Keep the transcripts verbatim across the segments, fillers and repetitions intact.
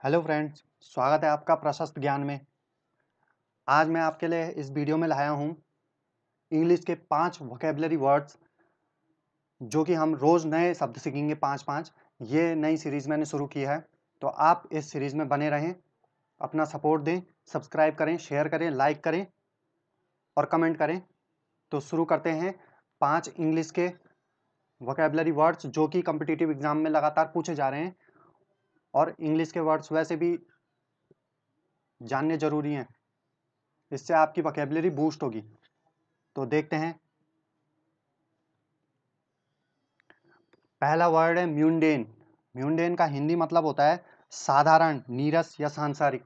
Hello friends, स्वागत है आपका प्रशस्त ज्ञान में। आज मैं आपके लिए इस वीडियो में लाया हूँ इंग्लिश के पांच वोकेबलरी वर्ड्स, जो कि हम रोज़ नए शब्द सीखेंगे पांच पांच। ये नई सीरीज़ मैंने शुरू की है, तो आप इस सीरीज़ में बने रहें, अपना सपोर्ट दें, सब्सक्राइब करें, शेयर करें, लाइक करें और कमेंट करें। तो शुरू करते हैं पाँच इंग्लिश के वोकेबलरी वर्ड्स जो कि कॉम्पिटिटिव एग्जाम में लगातार पूछे जा रहे हैं, और इंग्लिश के वर्ड्स वैसे भी जानने जरूरी हैं, इससे आपकी वोकेबलरी बूस्ट होगी। तो देखते हैं। पहला वर्ड है म्यूंडेन। म्यूंडेन का हिंदी मतलब होता है साधारण, नीरस या सांसारिक।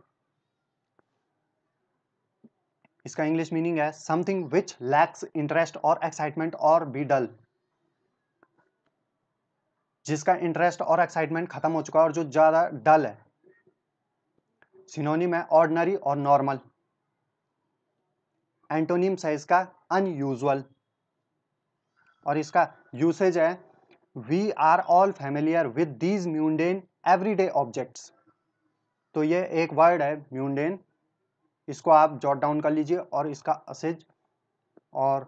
इसका इंग्लिश मीनिंग है समथिंग विच लैक्स इंटरेस्ट और एक्साइटमेंट और बी डल। जिसका इंटरेस्ट और एक्साइटमेंट खत्म हो चुका है और जो ज्यादा डल है। सिनोनिम है ऑर्डिनरी और नॉर्मल। एंटोनिम्स है इसका अनयूजुअल। और इसका यूसेज है we are all familiar with these mundane everyday objects. तो ये एक वर्ड है म्यूंडेन, इसको आप जॉट डाउन कर लीजिए और इसका असेज और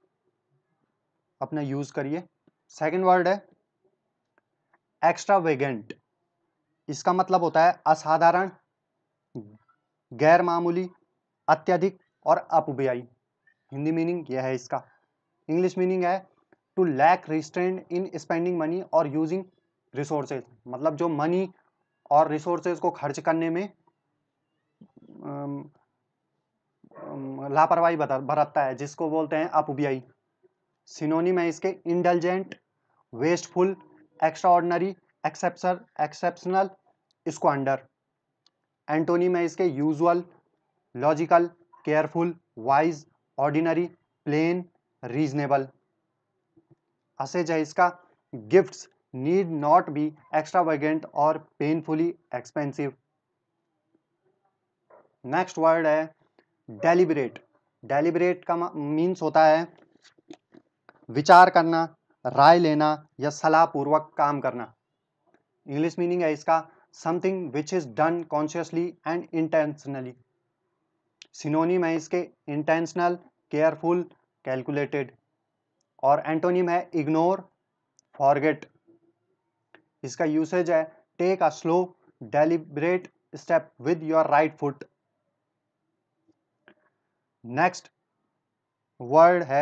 अपना यूज करिए। सेकंड वर्ड है एक्स्ट्रावेगेंट। इसका मतलब होता है असाधारण, गैर मामूली, अत्यधिक और अपव्ययी। हिंदी मीनिंग यह है इसका। इंग्लिश मीनिंग है to lack restraint in spending money और यूजिंग रिसोर्सेज। मतलब जो मनी और रिसोर्सेज को खर्च करने में लापरवाही बरतता है, जिसको बोलते हैं अपव्ययी। सिनोनिम है इसके indulgent, wasteful, extraordinary, exception exceptional, squander. Antonym है इसके usual, logical, careful, wise, ordinary, plain, reasonable. Usage है इसका gifts need not be extravagant और पेनफुली एक्सपेंसिव। नेक्स्ट वर्ड है डेलिबरेट। डेलिबरेट का मीन्स होता है विचार करना, राय लेना या सलाह पूर्वक काम करना। इंग्लिश मीनिंग है इसका something which is done consciously and intentionally. Synonym है इसके इंटेंशनल, केयरफुल, कैलकुलेटेड। और एंटोनिम है इग्नोर, फॉरगेट। इसका यूसेज है take a slow deliberate step with your right foot. Next word है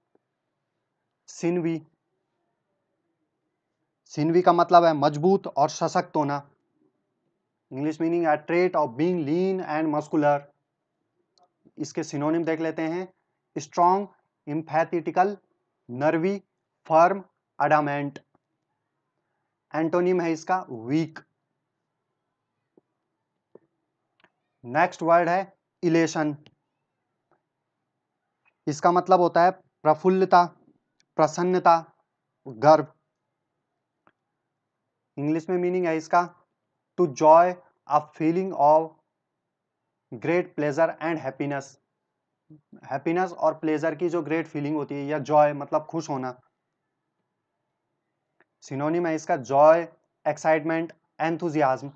सिनवी। सिनवी का मतलब है मजबूत और सशक्त होना। इंग्लिश मीनिंग है trait of being lean and muscular. इसके सिनोनिम देख लेते हैं strong, empathetical, nervy, firm, adamant. Antonym है इसका वीक। नेक्स्ट वर्ड है इलेशन। इसका मतलब होता है प्रफुल्लता, प्रसन्नता, गर्व। इंग्लिश में मीनिंग है इसका to joy, a feeling of great pleasure and happiness. Happiness और प्लेजर की जो ग्रेट फीलिंग होती है, या जॉय मतलब खुश होना। सिनोनिम है इसका जॉय, एक्साइटमेंट, एंथुजियाज्म।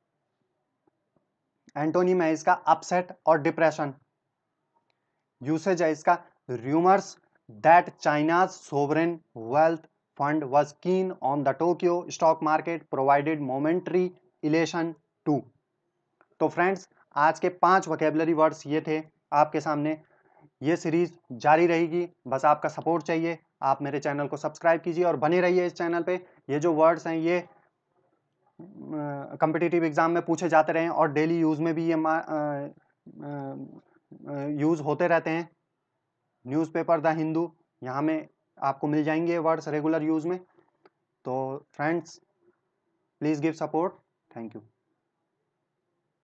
एंटोनिम है इसका अपसेट और डिप्रेशन। यूसेज है इसका rumours that China's sovereign wealth fund was keen on the Tokyo stock market provided momentary elation to. तो फ्रेंड्स, आज के पांच वोकेबलरी वर्ड्स ये थे आपके सामने। ये सीरीज जारी रहेगी, बस आपका सपोर्ट चाहिए। आप मेरे चैनल को सब्सक्राइब कीजिए और बने रहिए इस चैनल पे। ये जो वर्ड्स हैं ये कॉम्पिटिटिव एग्जाम में पूछे जाते रहे और डेली यूज में भी ये यूज होते रहते हैं। न्यूज़पेपर द हिंदू, यहाँ में आपको मिल जाएंगे वर्ड्स रेगुलर यूज में। तो friends, please give support. Thank you.